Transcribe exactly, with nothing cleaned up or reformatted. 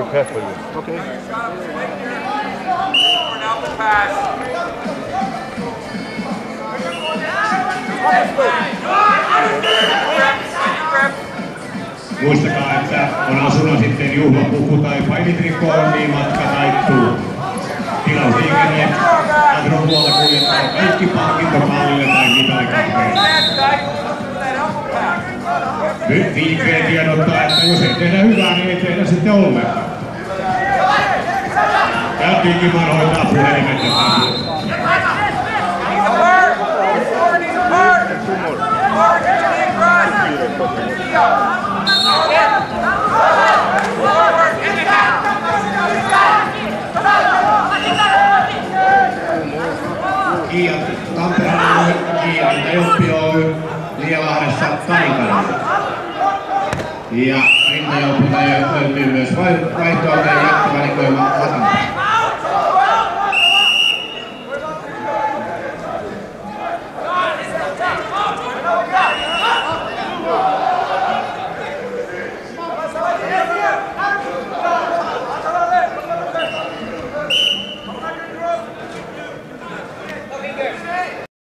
pass for you. Okay. Muistakaa, että on asuna sitten juhlapuku tai painitrikkoon, niin matka taittuu. Tilausliikenne Agron puolella kuljettaa kaikki palkintokallille tai mitalikahveille. Nyt viikkeen tiedottaa, että jos ei tehdä hyvää, niin ei tehdä sitten ollenkaan. Ja Tikiman hoitaa puhelimet ja takia. Kiia Tampereen Kiia Rintajoppi Oy Lielahdessa Taikana. Ja Rintajopilta löytyy myös vaihtoehtoja